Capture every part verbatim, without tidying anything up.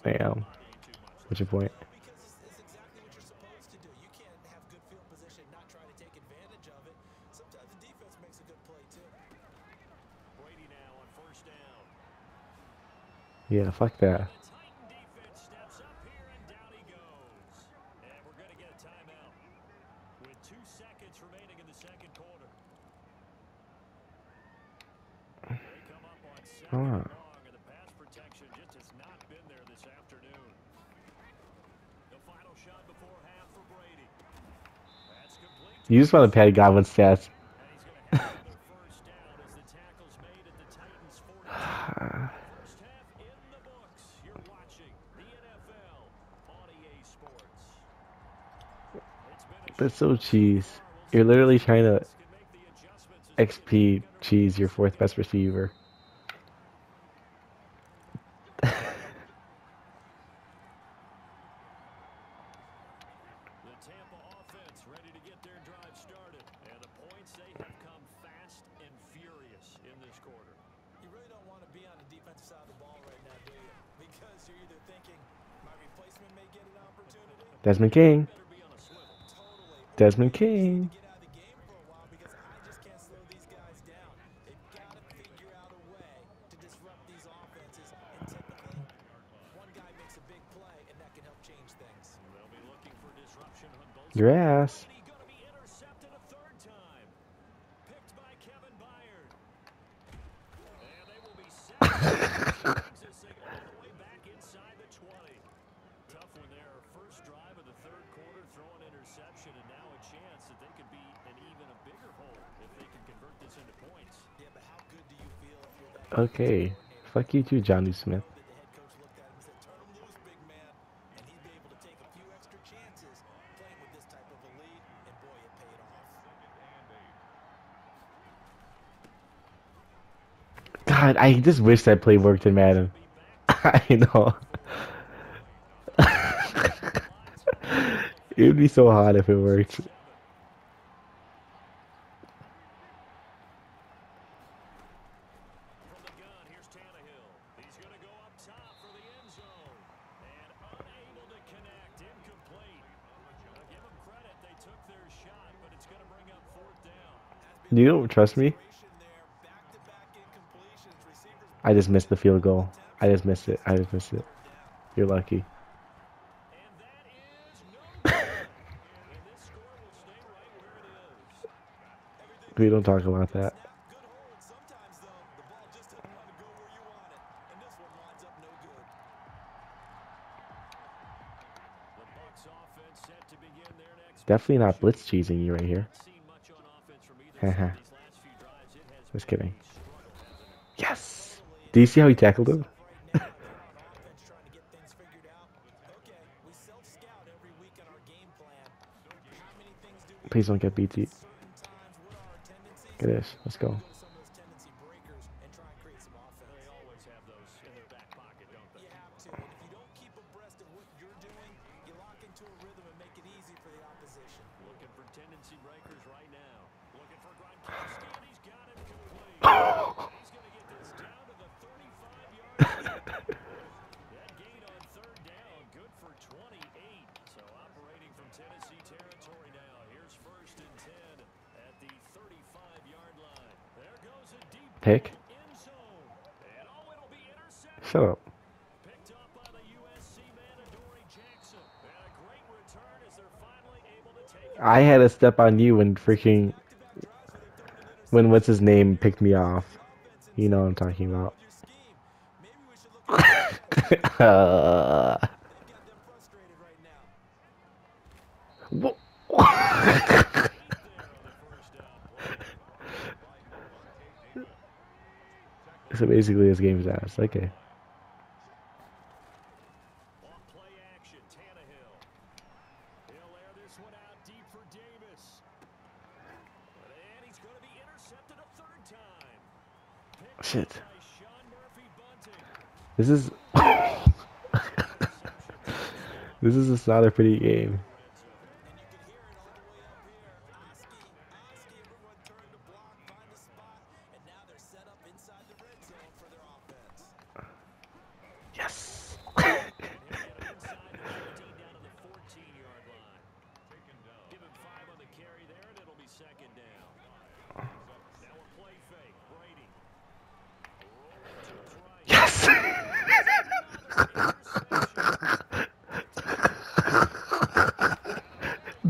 Damn. What's your point? Yeah, fuck that. Ah. You just want to pad Godwin's stats. That's so cheese. You're literally trying to X P cheese your fourth best receiver. Desmond King. Desmond King. Your ass. Okay. Fuck you too, Johnny Smith. God, I just wish that play worked in Madden. I know. It would be so hot if it worked. You don't trust me? I just missed the field goal. I just missed it. I just missed it. You're lucky. We don't talk about that. Definitely not blitz cheesing you right here. Haha. Just kidding. Yes! Do you see how he tackled him? Please don't get B T. Look at this. Let's go. Pick. Shut up. I had a step on you when freaking when what's his name picked me off. You know what I'm talking about. uh, so basically, this game's ass. Okay. Shit. This is this is just not a pretty game. Yes.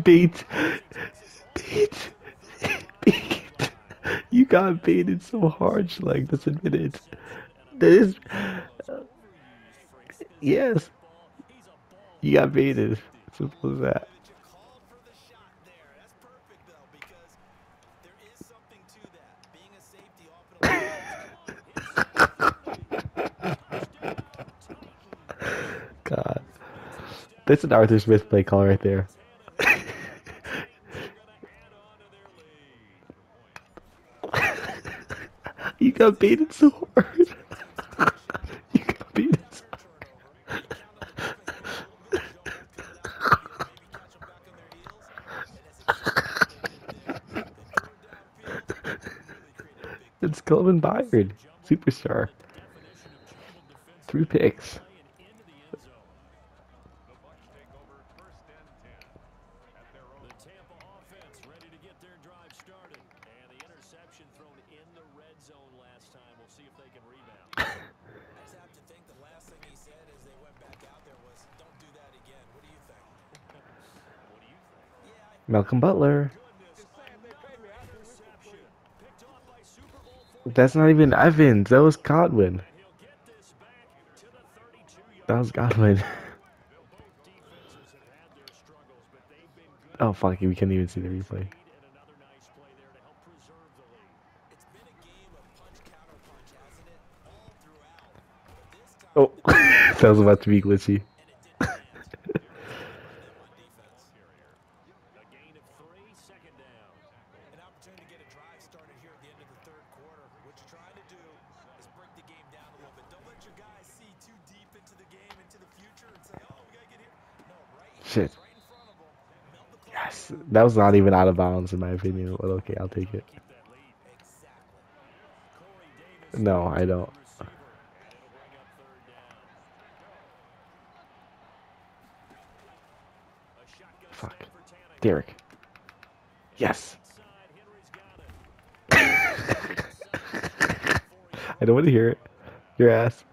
Bait. Bait. Bait. You got baited so hard, Schleg. Just admit it. That is. Yes. You got baited. Simple as that. God. That's an Arthur Smith play call right there. You got baited so hard. You got baited so It's Kelvin Byard, superstar. Three picks. Malcolm Butler. That's not even Evans. That was Godwin. That was Godwin. Oh fuck! We can't even see the replay. Oh, that was about to be glitchy. Shit. Yes, that was not even out of bounds in my opinion, but okay, I'll take it. No, I don't. Fuck. Derek. Yes. I don't want to hear it. Your ass.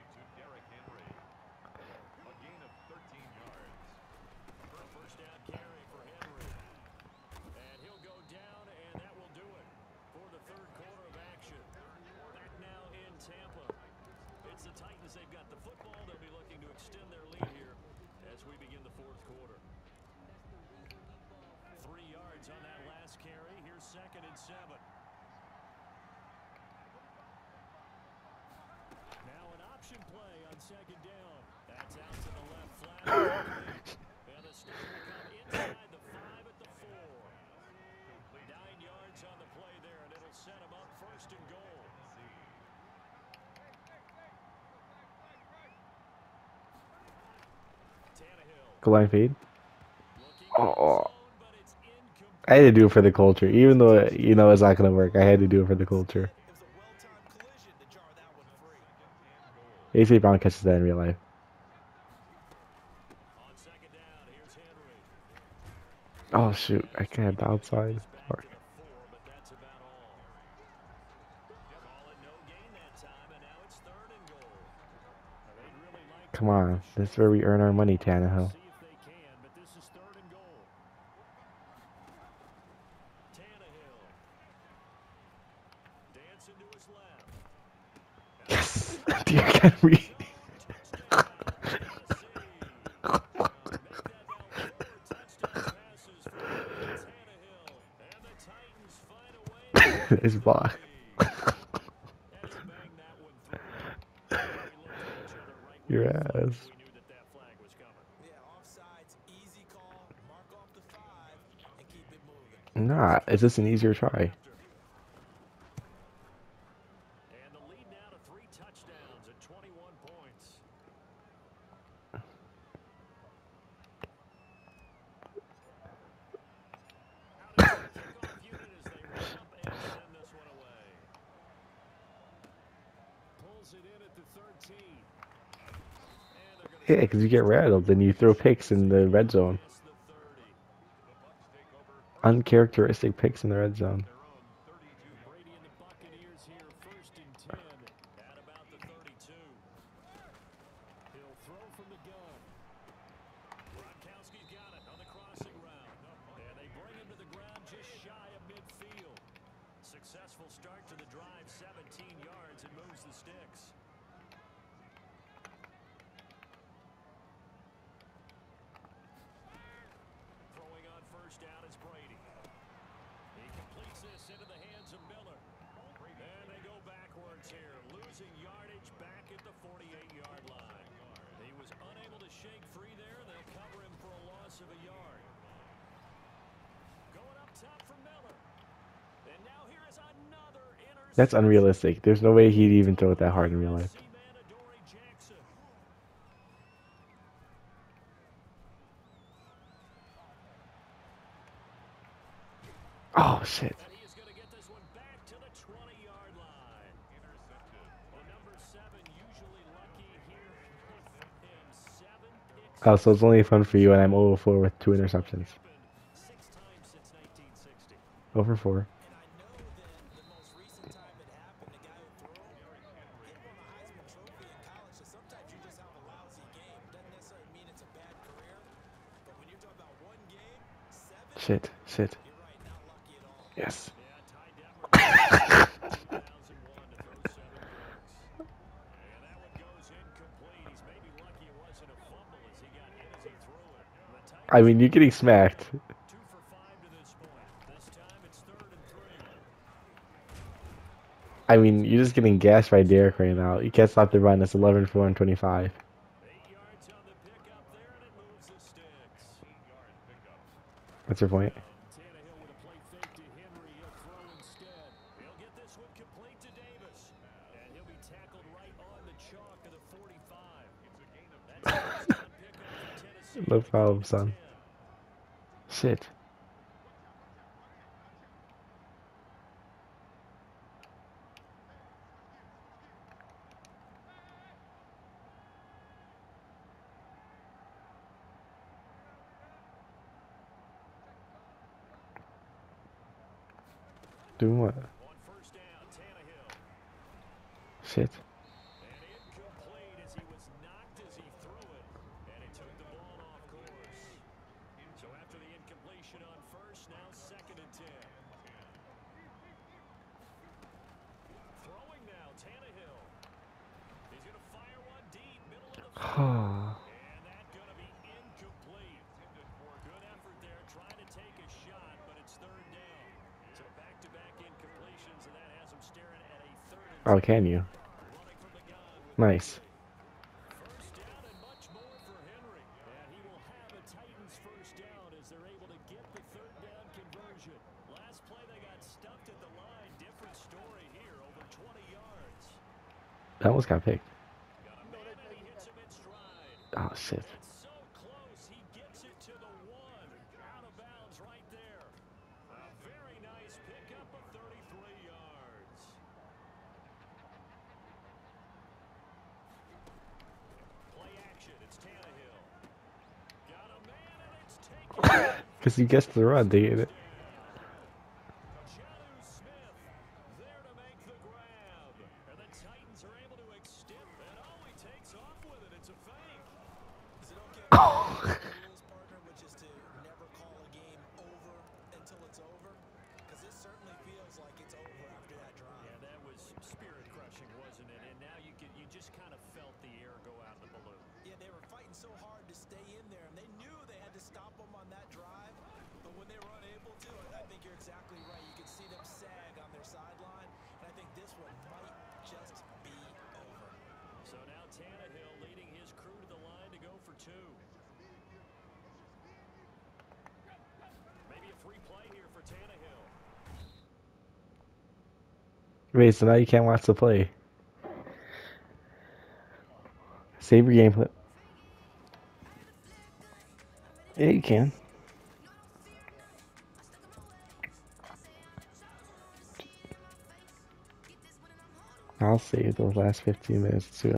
Goal line fade. Oh, I had to do it for the culture, even though you know it's not gonna work. I had to do it for the culture. A J Brown catches that in real life. Oh shoot! I can't outside. Fuck. Come on, this is where we earn our money, Tannehill. Yes, dear Henry. It's block. Your ass. Nah, it's just an easier try. Yeah, because you get rattled, then you throw picks in the red zone. Uncharacteristic picks in the red zone. successful start to the drive, seventeen yards, and moves the sticks. Throwing on first down is Brady. He completes this into the hands of Miller. And they go backwards here, losing yardage back at the forty-eight-yard line. He was unable to shake free there. They'll cover him for a loss of a yard. Going up top for Miller. And now here is another interception. That's unrealistic. There's no way he'd even throw it that hard in real life. Oh, shit. He is going to get this one back to the twenty-yard line. Well, number seven, usually lucky here. Him seven picks. Oh, so it's only fun for you, and I'm zero for four with two interceptions. Six times since nineteen sixty. zero for four. And I know that the most recent time it happened, the guy who threw him, he won the Heisman Trophy in college, so sometimes you just have a lousy game. Doesn't necessarily mean it's a bad career, but when you're talking about one game, seven, Shit, shit. you're right, not lucky at all. Yes. Yeah, Ty Detmer. two thousand one to throw seven picks. And that one goes incomplete. He's maybe lucky it wasn't a fumble as he got hit as he threw it. The Titans I mean, you're getting smacked. two for five to this point. This time it's third and three. I mean, you're just getting gassed by Derek right now. You can't stop the run. That's eleven, four, and twenty-five. Eight yards on the pickup there, and it moves the sticks. What's your point? Tannehill with a play fake to Henry. He'll throw instead. He'll get this one complete to Davis. And he'll be tackled right on the chalk to the forty-five. That's a touchdown pickup for Tennessee. No problem, son. Shit. Doing what? On first down, Tannehill. Shit. And incomplete as he was knocked as he threw it. And he took the ball off course. So after the incompletion on first, now second and ten. Throwing now, Tannehill. He's going to fire one deep, middle of the field. And that's going to be incomplete. Good effort there, trying to take a shot, but it's third down. So back-to-back incompletions, and that has him staring at a third and Oh, can you? running from the gun with Nice. first down and much more for Henry. And he will have a Titans first down as they're able to get the third down conversion. Last play they got stuffed at the line. Different story here, over twenty yards. That almost got picked. Got a man and he hits him in stride. Oh, shit. It's so close, he gets it to the one. Out of bounds right there. A very nice pickup of thirty-three yards. Play action, it's Tannehill. Got a man and it's taken. Because you guessed the run, they get it. Jonnu Smith there to make the grab. And the Titans are able to extend. And oh, he takes off with it. It's a fake. Is it okay if I follow the rules, partner, which is to never call a game over until it's over? Because this certainly feels like it's over after that drive. Yeah, that was spirit crushing, wasn't it? And now you could, you just kind of felt the air go out in the balloon. Yeah, they were fighting so hard to stay in there, and they knew they had to stop them on that drive. But when they were unable to, I think you're exactly right. You could see them sag on their sideline, and I think this one might just be over. So now Tannehill leading his crew to the line to go for two. Maybe a free play here for Tannehill. Wait, so now you can't watch the play. Save your gameplay. Yeah, you can. I'll save those last fifteen minutes too.